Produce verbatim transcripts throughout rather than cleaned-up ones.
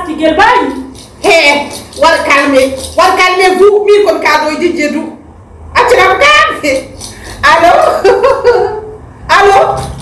parti gel bayi. Hey, war calmer, war calmez-vous, mi kon cadeau di jedou. Atiram kan. Allô? Allô?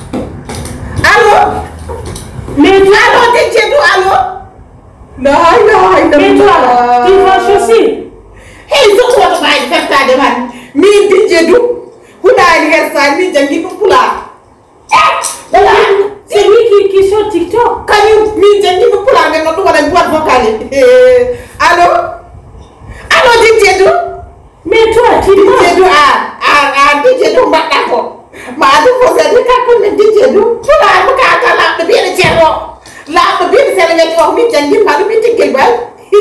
Allô? Mais toi, allô di jedou, allô? La ilaha illallah. Mais toi, tu vas chasser. Hey, so what bayi festa de man. Mi di jedou. Huda anniversaire mi jangi pula. Voilà. C'est lui qui, qui sur TikTok. Can you me jangi pula mais non wala boîte vocale. Allô? Allô di jedou? Mais toi, tu di jedou ah ah ah di jedou mbata ko. Ma du fo se di ka ko di jedou. Pula bu ka ta la de bien cerro. La de bien cerro ne ko mi jangi ma du mi tikkel bal.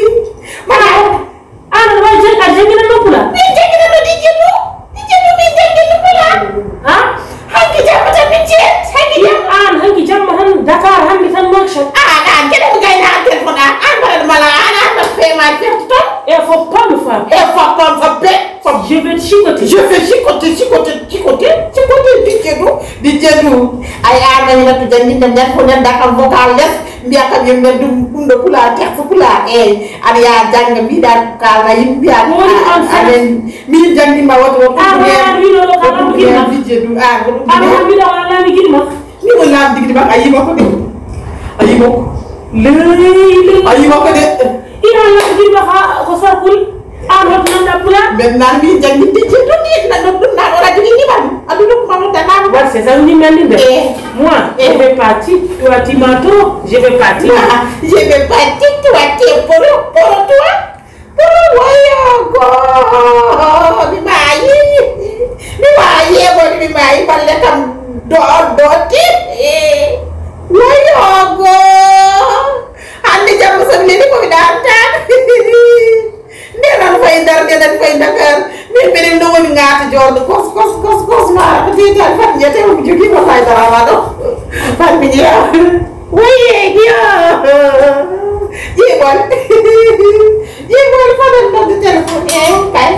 Mana ana wa jeng ka jangi na pula. Mi jangi na di jedou. Di jedou mi jangi na pula. Ha? Hangi jam ta mi jet. Hangi jam an hangi jam han Dakar han mi tan mokshan. ah na kede bu gay na téléphone ah an ba mala ana na fait ma faire tout. Il faut pas me faire. Il faut pas me faire. Je vais te chicoter. Je fais chicoter, chicoter, chicoter, chicoter, di jedou, di jedou. Ay ana ni na tu jangi na ñat ko ñan dakam vocal les mbiya kam yem na dum kundo pula tek fu pula eh ada ya jang bi dal ka na yim biya anen mi jangi ma wato ko ah wi lo ka am gi ma di jedou ah ko ah mi da wala mi gi ma ni wala digdi ba ayi ma ko de ayi ma ko le le ayi ma ko de ina la gi ma ha ko sarkul ah hot nan da pula maintenant mi jangi di jedou ni na do na ora digi ni ban adu do ma ta na bah c'est ça ni mel ni moi je vais partir toi tu m'entends je vais partir je vais partir toi tu es pour pour toi pour voyo go mi mai mi mai bo mi mai balle kam do do ti voyo go ande jam sam ni ko dan tan ne nan fay dar ne nan fay Dakar mi benim do woni ngata jordo kos kos kos kos ma ti ta fat jete mo jogi ma fay dara ma do fat mi ya oui dia ye bol ye bol fa dan do telephone e kay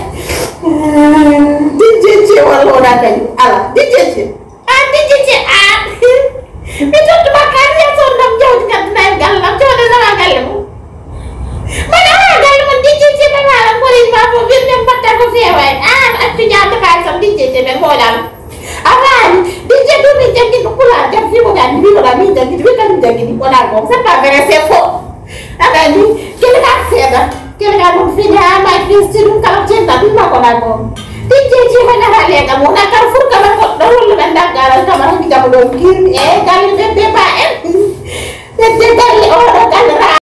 di jeje wala wala kay ala di jeje ah di jeje ah mi to to bakar ya so ndam jaw ci kat nay gal la to na la gal mo mana gal mo di jeje ma la ko ri ma fo bir dem batta ko feeway ah ak ci ñaata kay sam di jeje ben mo dal avan di jeje mi jangi ko kula def fi mo dal mi wala mi jangi fi kan jangi ko dal ko c'est pas vrai c'est faux abani kele ka seda kele ka mo fi da ma fi ci dum kala ci ta bi ma ko dal ko di jeje ma na hale ga mo na kar fur ka ma ko do lu ben da garal ka ma ngi jam do ngir e gal be be ba en te te gal o gal